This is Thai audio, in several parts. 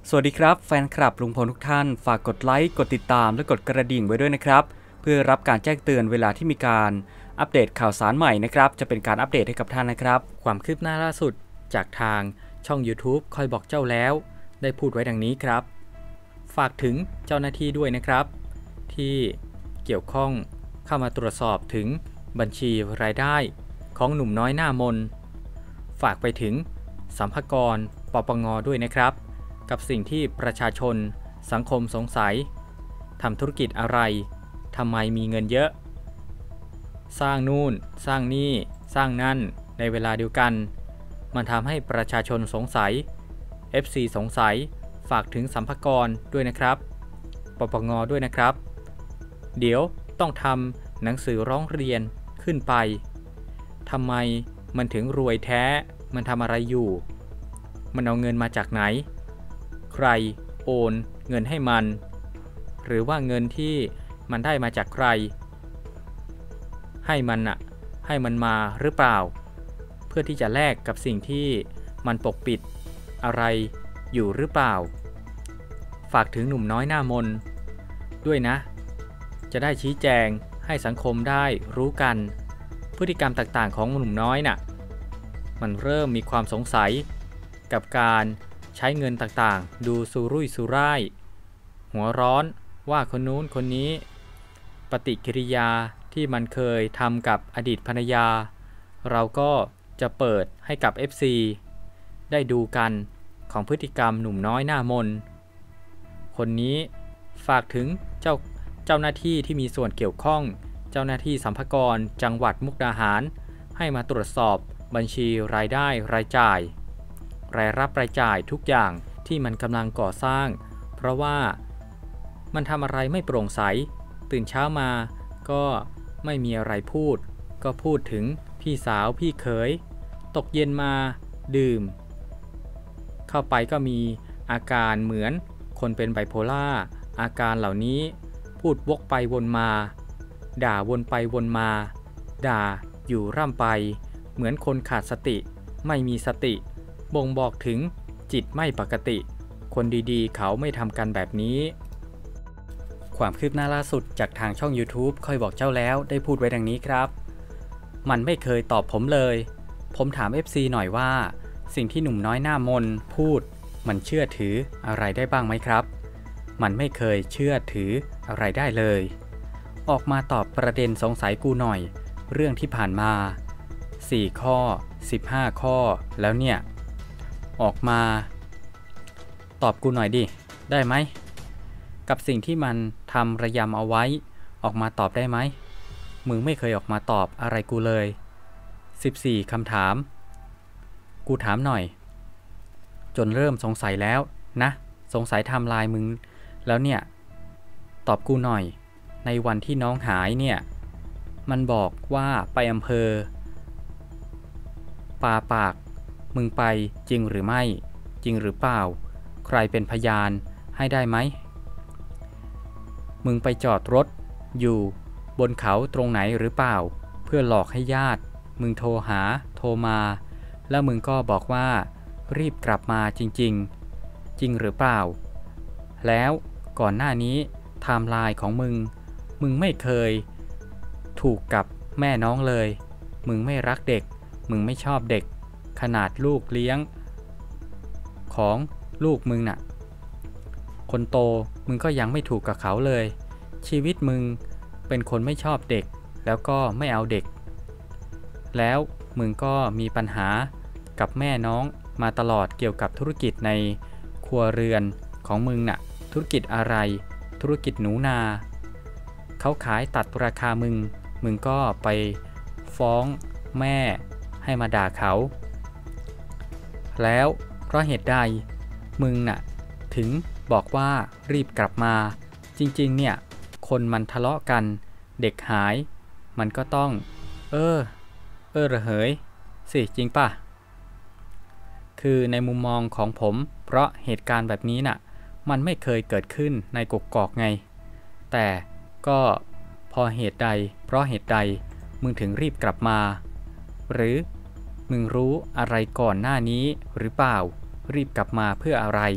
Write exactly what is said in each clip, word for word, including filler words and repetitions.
สวัสดีครับแฟนคลับลุงพลทุกท่านฝากกดไลค์กดติดตามและกดกระดิ่งไว้ด้วยนะครับเพื่อรับการแจ้งเตือนเวลาที่มีการอัปเดตข่าวสารใหม่นะครับจะเป็นการอัปเดตให้กับท่านนะครับความคืบหน้าล่าสุดจากทางช่อง YouTube คอยบอกเจ้าแล้วได้พูดไว้ดังนี้ครับฝากถึงเจ้าหน้าที่ด้วยนะครับที่เกี่ยวข้องเข้ามาตรวจสอบถึงบัญชีรายได้ของหนุ่มน้อยหน้ามนฝากไปถึงสัมภากรปปงด้วยนะครับกับสิ่งที่ประชาชนสังคมสงสัยทำธุรกิจอะไรทำไมมีเงินเยอะสร้างนู่นสร้างนี่สร้างนั่นในเวลาเดียวกันมันทำให้ประชาชนสงสัย เอฟ ซี สงสัยฝากถึงสัมภากรด้วยนะครับปปงด้วยนะครับเดี๋ยวต้องทำหนังสือร้องเรียนขึ้นไปทำไมมันถึงรวยแท้มันทำอะไรอยู่มันเอาเงินมาจากไหนใครโอนเงินให้มันหรือว่าเงินที่มันได้มาจากใครให้มันอะให้มันมาหรือเปล่าเพื่อที่จะแลกกับสิ่งที่มันปกปิดอะไรอยู่หรือเปล่าฝากถึงหนุ่มน้อยหน้ามนด้วยนะจะได้ชี้แจงให้สังคมได้รู้กันพฤติกรรมต่างๆของหนุ่มน้อยน่ะมันเริ่มมีความสงสัยกับการใช้เงินต่างๆดูสุรุ่ยสุร่ายหัวร้อนว่าคนนู้นคนนี้ปฏิกิริยาที่มันเคยทำกับอดีตภรรยาเราก็จะเปิดให้กับ เอฟ ซี ได้ดูกันของพฤติกรรมหนุ่มน้อยหน้ามนคนนี้ฝากถึงเจ้าเจ้าหน้าที่ที่มีส่วนเกี่ยวข้องเจ้าหน้าที่สรรพากรจังหวัดมุกดาหารให้มาตรวจสอบบัญชีรายได้รายจ่ายรายรับรายจ่ายทุกอย่างที่มันกำลังก่อสร้างเพราะว่ามันทำอะไรไม่โปร่งใสตื่นเช้ามาก็ไม่มีอะไรพูดก็พูดถึงพี่สาวพี่เขยตกเย็นมาดื่มเข้าไปก็มีอาการเหมือนคนเป็นไบโพล่าอาการเหล่านี้พูดวกไปวนมาด่าวนไปวนมาด่าอยู่ร่ำไปเหมือนคนขาดสติไม่มีสติบ่งบอกถึงจิตไม่ปกติคนดีๆเขาไม่ทำกันแบบนี้ความคืบหน้าล่าสุดจากทางช่อง YouTube คอยบอกเจ้าแล้วได้พูดไว้ดังนี้ครับมันไม่เคยตอบผมเลยผมถาม เอฟ ซี หน่อยว่าสิ่งที่หนุ่มน้อยหน้ามนพูดมันเชื่อถืออะไรได้บ้างไหมครับมันไม่เคยเชื่อถืออะไรได้เลยออกมาตอบประเด็นสงสัยกูหน่อยเรื่องที่ผ่านมาสี่ข้อสิบห้าข้อแล้วเนี่ยออกมาตอบกูหน่อยดิได้ไหมกับสิ่งที่มันทำระยำเอาไว้ออกมาตอบได้ไหมมึงไม่เคยออกมาตอบอะไรกูเลยสิบสี่คำถามกูถามหน่อยจนเริ่มสงสัยแล้วนะสงสัยไทม์ไลน์มึงแล้วเนี่ยตอบกูหน่อยในวันที่น้องหายเนี่ยมันบอกว่าไปอำเภอปาปากมึงไปจริงหรือไม่จริงหรือเปล่าใครเป็นพยานให้ได้ไหมมึงไปจอดรถอยู่บนเขาตรงไหนหรือเปล่าเพื่อหลอกให้ญาติมึงโทรหาโทรมาแล้วมึงก็บอกว่ารีบกลับมาจริงๆจริงหรือเปล่าแล้วก่อนหน้านี้ไทม์ไลน์ของมึงมึงไม่เคยถูกกับแม่น้องเลยมึงไม่รักเด็กมึงไม่ชอบเด็กขนาดลูกเลี้ยงของลูกมึงน่ะคนโตมึงก็ยังไม่ถูกกับเขาเลยชีวิตมึงเป็นคนไม่ชอบเด็กแล้วก็ไม่เอาเด็กแล้วมึงก็มีปัญหากับแม่น้องมาตลอดเกี่ยวกับธุรกิจในครัวเรือนของมึงน่ะธุรกิจอะไรธุรกิจหนูนาเขาขายตัดราคามึงมึงก็ไปฟ้องแม่ให้มาด่าเขาแล้วเพราะเหตุใดมึงน่ะถึงบอกว่ารีบกลับมาจริงๆเนี่ยคนมันทะเลาะกันเด็กหายมันก็ต้องเออเออระเหยสิจริงป่ะคือในมุมมองของผมเพราะเหตุการณ์แบบนี้น่ะมันไม่เคยเกิดขึ้นในกกอกไงแต่ก็พอเหตุใดเพราะเหตุใดมึงถึงรีบกลับมาหรือมึงรู้อะไรก่อนหน้านี้หรือเปล่ารีบกลับมาเพื่ออะไร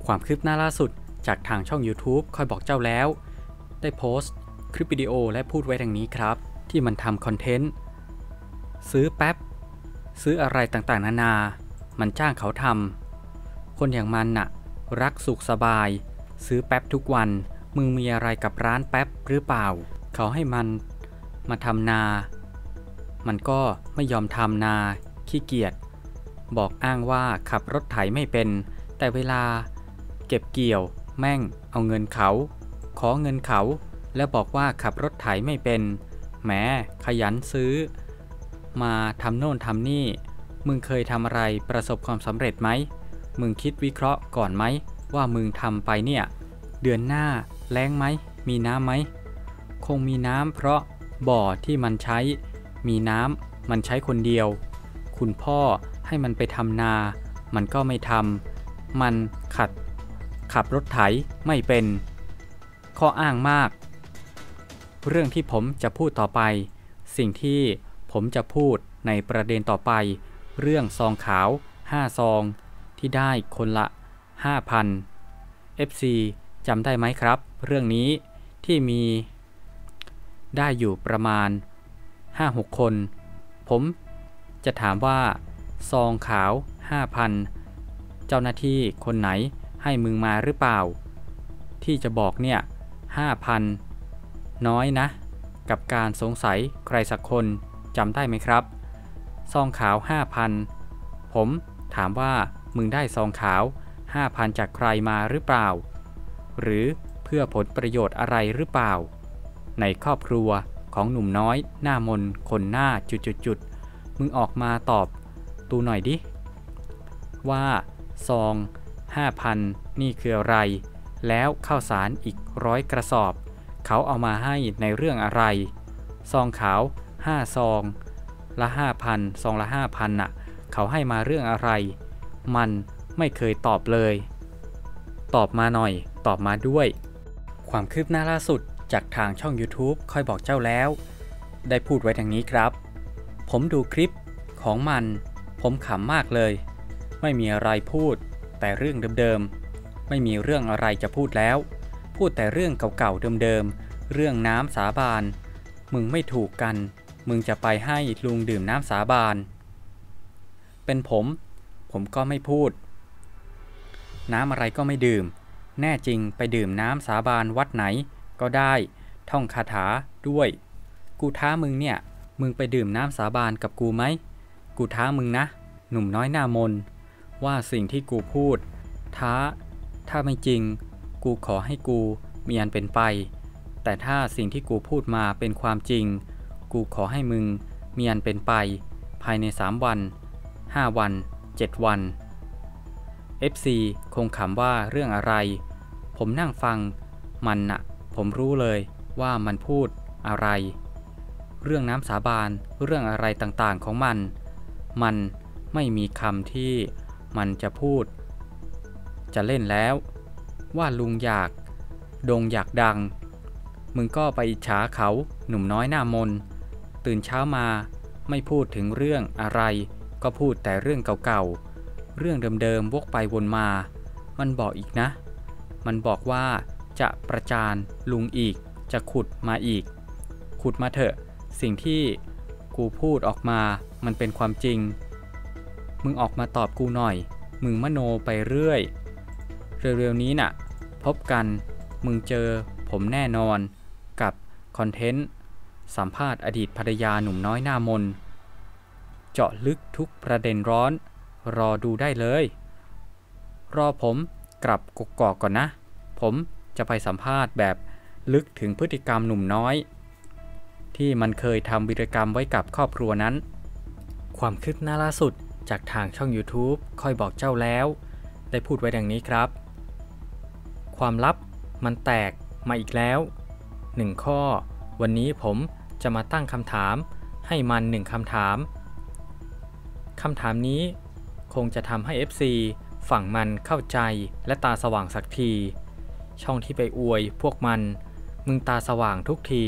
ความคืบหน้าล่าสุดจากทางช่อง YouTube คอยบอกเจ้าแล้วได้โพสต์คลิปวิดีโอและพูดไว้ดังนี้ครับที่มันทำคอนเทนต์ซื้อแป๊บซื้ออะไรต่างๆนานามันจ้างเขาทำคนอย่างมันน่ะรักสุขสบายซื้อแป๊บทุกวันมึงมีอะไรกับร้านแป๊บหรือเปล่าเขาให้มันมาทำนามันก็ไม่ยอมทำนาขี้เกียจบอกอ้างว่าขับรถไถไม่เป็นแต่เวลาเก็บเกี่ยวแม่งเอาเงินเขาขอเงินเขาแล้วบอกว่าขับรถไถไม่เป็นแหมขยันซื้อมาทำโน่นทำนี่มึงเคยทำอะไรประสบความสำเร็จไหมมึงคิดวิเคราะห์ก่อนไหมว่ามึงทำไปเนี่ยเดือนหน้าแล้งไหมมีน้ำไหมคงมีน้ำเพราะบ่อที่มันใช้มีน้ำมันใช้คนเดียวคุณพ่อให้มันไปทำนามันก็ไม่ทำมันขัดขับรถไถไม่เป็นข้ออ้างมากเรื่องที่ผมจะพูดต่อไปสิ่งที่ผมจะพูดในประเด็นต่อไปเรื่องซองขาวห้าซองที่ได้คนละ ห้าพัน เอฟ ซี จำได้ไหมครับเรื่องนี้ที่มีได้อยู่ประมาณ ห้าหก คนผมจะถามว่าซองขาว ห้าพัน เจ้าหน้าที่คนไหนให้มึงมาหรือเปล่าที่จะบอกเนี่ย ห้าพัน น้อยนะกับการสงสัยใครสักคนจำได้ไหมครับซองขาว ห้าพัน ผมถามว่ามึงได้ซองขาว ห้าพัน จากใครมาหรือเปล่าหรือเพื่อผลประโยชน์อะไรหรือเปล่าในครอบครัวของหนุ่มน้อยหน้ามนคนหน้าจุดๆๆมึงออกมาตอบตูหน่อยดิว่าซอง ห้าพัน นี่คืออะไรแล้วข้าวสารอีกร้อยกระสอบเขาเอามาให้ในเรื่องอะไรซองขาวห้าซองละ ห้าพัน ซองละ ห้าพัน น่ะเขาให้มาเรื่องอะไรมันไม่เคยตอบเลยตอบมาหน่อยตอบมาด้วยความคืบหน้าล่าสุดจากทางช่อง YouTube ค่อยบอกเจ้าแล้วได้พูดไว้ดังนี้ครับผมดูคลิปของมันผมขำมากเลยไม่มีอะไรพูดแต่เรื่องเดิมๆไม่มีเรื่องอะไรจะพูดแล้วพูดแต่เรื่องเก่าๆเดิมๆเรื่องน้ำสาบานมึงไม่ถูกกันมึงจะไปให้ลุงดื่มน้ำสาบานเป็นผมผมก็ไม่พูดน้ำอะไรก็ไม่ดื่มแน่จริงไปดื่มน้ำสาบานวัดไหนก็ได้ท่องคาถาด้วยกูท้ามึงเนี่ยมึงไปดื่มน้ำสาบานกับกูไหมกูท้ามึงนะหนุ่มน้อยหน้ามนว่าสิ่งที่กูพูดท้าถ้าไม่จริงกูขอให้กูมีอันเป็นไปแต่ถ้าสิ่งที่กูพูดมาเป็นความจริงกูขอให้มึงมีอันเป็นไปภายในสามวันห้าวันเจ็ดวัน เอฟ ซี คงขำว่าเรื่องอะไรผมนั่งฟังมันน่ะผมรู้เลยว่ามันพูดอะไรเรื่องน้ำสาบานเรื่องอะไรต่างๆของมันมันไม่มีคำที่มันจะพูดจะเล่นแล้วว่าลุงอยากดงอยากดังมึงก็ไปอิจฉาเขาหนุ่มน้อยหน้ามนตื่นเช้ามาไม่พูดถึงเรื่องอะไรก็พูดแต่เรื่องเก่าๆเรื่องเดิมๆวกไปวนมามันบอกอีกนะมันบอกว่าจะประจานลุงอีกจะขุดมาอีกขุดมาเถอะสิ่งที่กูพูดออกมามันเป็นความจริงมึงออกมาตอบกูหน่อยมึงมโนไปเรื่อยเร็วๆนี้น่ะพบกันมึงเจอผมแน่นอนกับคอนเทนต์สัมภาษณ์อดีตภรรยาหนุ่มน้อยหน้ามนเจาะลึกทุกประเด็นร้อนรอดูได้เลยรอผมกลับกกอกก่อนนะผมจะไปสัมภาษณ์แบบลึกถึงพฤติกรรมหนุ่มน้อยที่มันเคยทำวีรกรรมไว้กับครอบครัวนั้นความคืบหน้าล่าสุดจากทางช่อง YouTube ค่อยบอกเจ้าแล้วได้พูดไว้ดังนี้ครับความลับมันแตกมาอีกแล้วหนึ่งข้อวันนี้ผมจะมาตั้งคำถามให้มันหนึ่งคำถามคำถามนี้คงจะทำให้ เอฟ ซี ฝั่งมันเข้าใจและตาสว่างสักทีช่องที่ไปอวยพวกมันมึงตาสว่างทุกที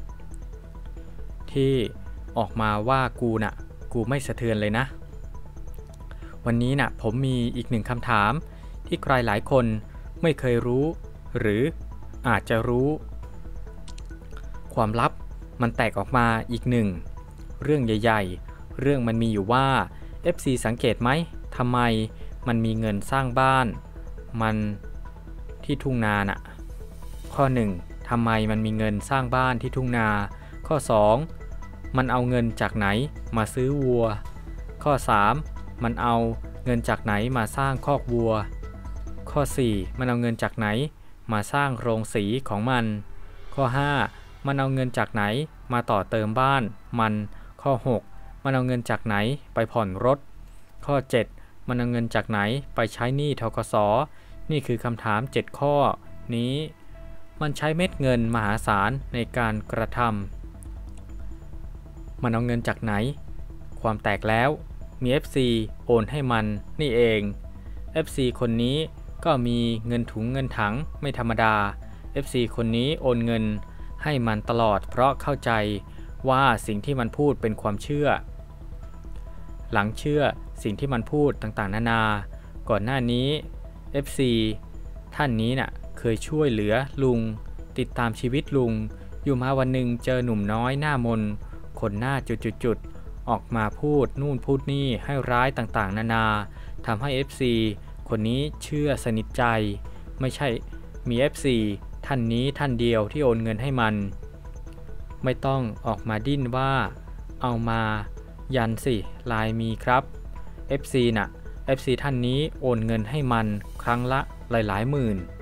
ที่ออกมาว่ากูน่ะกูไม่สะเทือนเลยนะวันนี้น่ะผมมีอีกหนึ่งคำถามที่ใครหลายคนไม่เคยรู้หรืออาจจะรู้ความลับมันแตกออกมาอีกหนึ่งเรื่องใหญ่ๆเรื่องมันมีอยู่ว่า เอฟ ซี สังเกตไหมทำไมมันมีเงินสร้างบ้านมันที่ทุ่งนาน่ะข้อหนึ่งทำไมมันมีเงินสร้างบ้านที่ทุ่งนาข้อสองมันเอาเงินจากไหนมาซื้อวัวข้อสามมันเอาเงินจากไหนมาสร้างคอกวัวข้อสี่มันเอาเงินจากไหนมาสร้างโรงสีของมันข้อห้ามันเอาเงินจากไหนมาต่อเติมบ้านมันข้อหกมันเอาเงินจากไหนไปผ่อนรถข้อเจ็ดมันเอาเงินจากไหนไปใช้หนี้ธกส.นี่คือคำถามเจ็ดข้อนี้มันใช้เม็ดเงินมหาศาลในการกระทำมันเอาเงินจากไหนความแตกแล้วมี เอฟ ซี โอนให้มันนี่เอง เอฟ ซี คนนี้ก็มีเงินถุงเงินถังไม่ธรรมดา เอฟ ซี คนนี้โอนเงินให้มันตลอดเพราะเข้าใจว่าสิ่งที่มันพูดเป็นความเชื่อหลังเชื่อสิ่งที่มันพูดต่างๆนานาก่อนหน้านี้ เอฟ ซี ท่านนี้น่ะเคยช่วยเหลือลุงติดตามชีวิตลุงอยู่มาวันหนึ่งเจอหนุ่มน้อยหน้ามนคนหน้าจุดๆออกมาพูดนู่นพูดนี่ให้ร้ายต่างๆนานาทำให้ เอฟ ซี คนนี้เชื่อสนิทใจไม่ใช่มี เอฟ ซี ท่านนี้ท่านเดียวที่โอนเงินให้มันไม่ต้องออกมาดิ้นว่าเอามายันสิลายมีครับ เอฟ ซี น่ะ เอฟ ซี ท่านนี้โอนเงินให้มันครั้งละหลายๆหมื่น